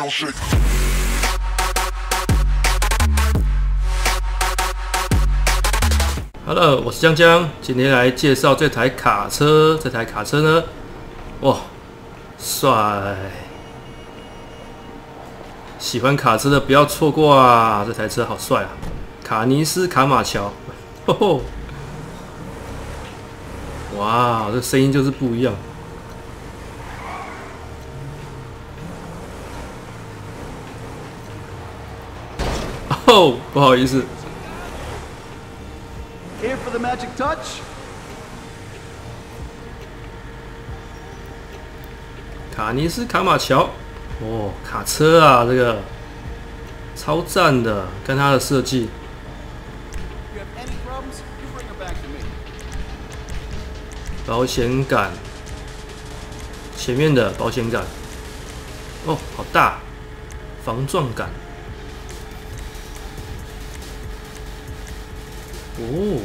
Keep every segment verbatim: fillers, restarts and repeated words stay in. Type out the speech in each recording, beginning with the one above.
shake. Hello， 我是江江，今天来介绍这台卡车。这台卡车呢，哇，帅！喜欢卡车的不要错过啊！这台车好帅啊，卡尼斯卡马乔，吼吼！哇，这声音就是不一样。哦，不好意思。 Here for the magic touch. 卡尼斯卡马乔，哦，卡车啊，这个超赞的，跟它的设计。 You have any problems? You bring them back to me. 保险杆，前面的保险杆，哦，好大，防撞杆。 哦，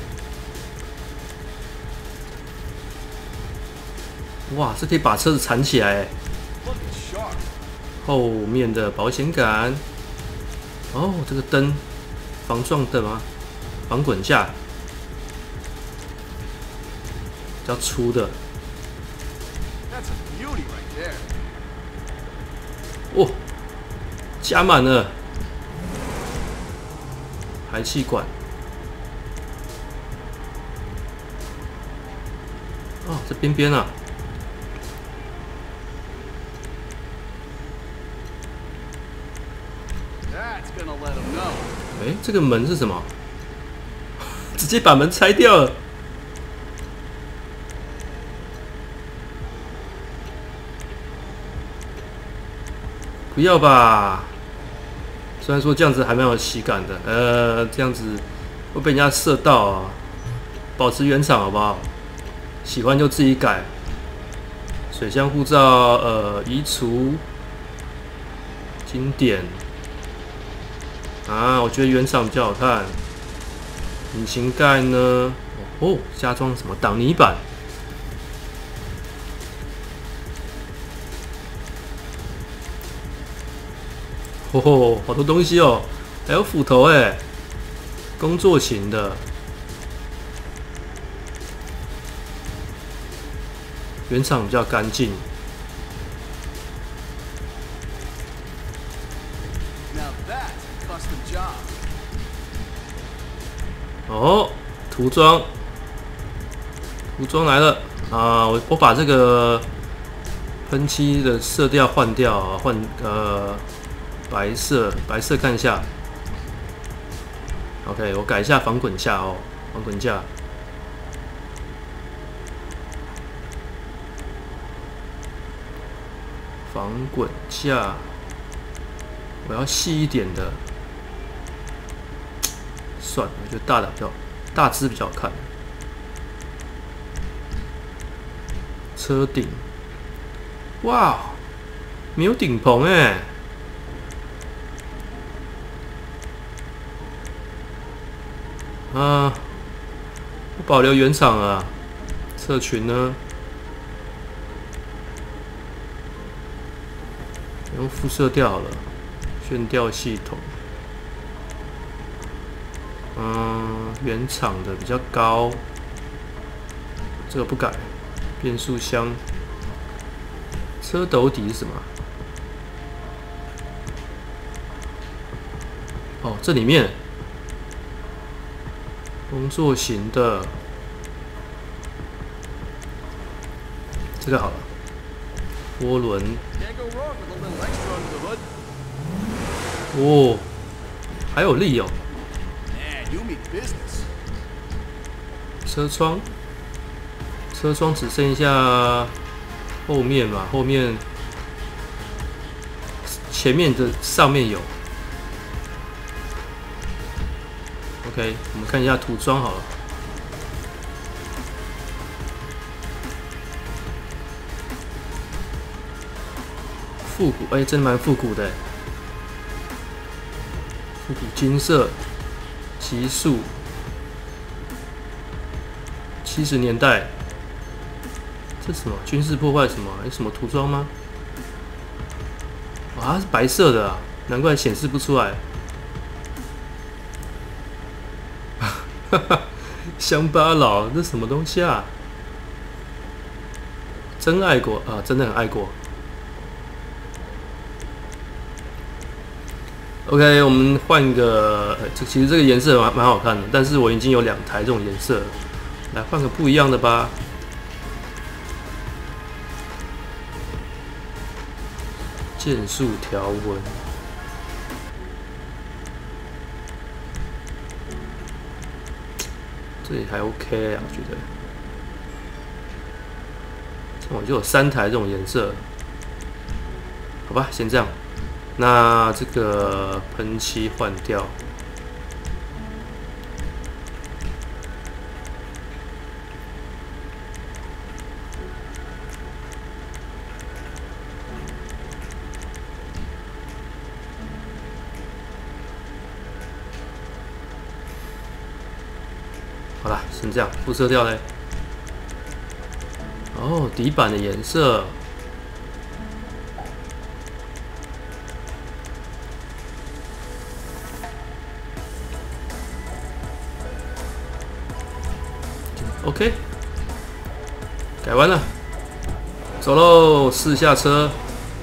哇，这可以把车子缠起来。后面的保险杆，哦，这个灯，防撞灯吗？防滚架，比较粗的。哦，加满了，排气管。 哦，这边边啊，哎，这个门是什么？直接把门拆掉了。不要吧？虽然说这样子还蛮有喜感的，呃，这样子会被人家射到啊。保持原厂好不好？ 喜欢就自己改。水箱护罩，呃，移除。经典。啊，我觉得原厂比较好看。引擎盖呢？哦，加装什么挡泥板？哦吼，好多东西哦，还有斧头哎，工作型的。 原厂比较干净。哦，涂装，涂装来了啊！我我把这个喷漆的色调换掉啊，换呃白色，白色看一下。OK， 我改一下防滚架哦，防滚架。 防滚架，我要细一点的。算了，我觉得大的比较大只比较好看。车顶，哇，没有顶棚哎。啊，我保留原厂啊。侧裙呢？ 用辐射掉了，悬吊系统，嗯，原厂的比较高，这个不改。变速箱，车斗底是什么？哦，这里面工作型的，这个好了，涡轮。 哦，还有力哦。车窗，车窗只剩下后面嘛，后面前面的上面有。OK， 我们看一下涂装好了。复古，哎、欸，真的蛮复古的。 复古金色，极速，七十年代，这是什么军事破坏什么？有什么涂装吗？ 哇，它是白色的啊，难怪显示不出来。哈哈，乡巴佬，这什么东西啊？真爱国啊，真的很爱国。OK， 我们换一个，呃、这其实这个颜色蛮蛮好看的，但是我已经有两台这种颜色了，来换个不一样的吧。剑术条纹，这里还 OK 啊，我觉得。我就有三台这种颜色，好吧，先这样。那这个喷漆换掉，好啦，先这样，副色调嘞。哦，底板的颜色。OK， 改完了，走喽，试下车。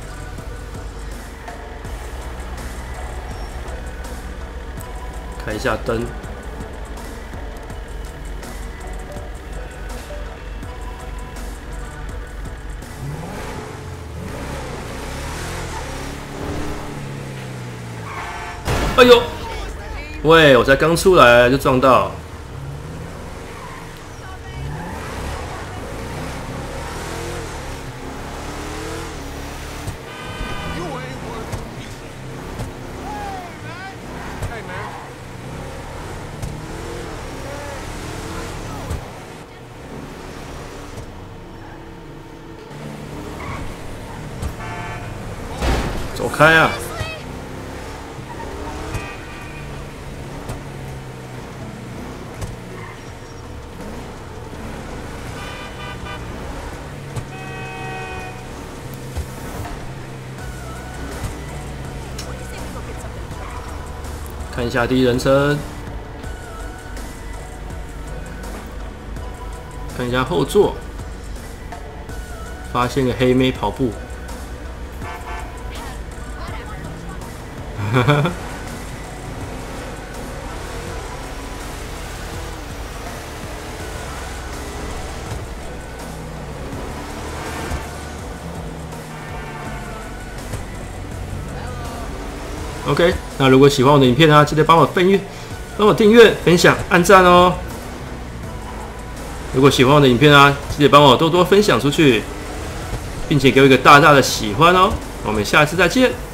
开一下灯。哎呦，喂，我才刚出来就撞到。走开啊！看一下第一人称，看一下后座，发现个黑妹跑步。哈哈。OK， 那如果喜欢我的影片啊，记得帮我分阅、帮我订阅、分享、按赞哦。如果喜欢我的影片啊，记得帮我多多分享出去，并且给我一个大大的喜欢哦。我们下次再见。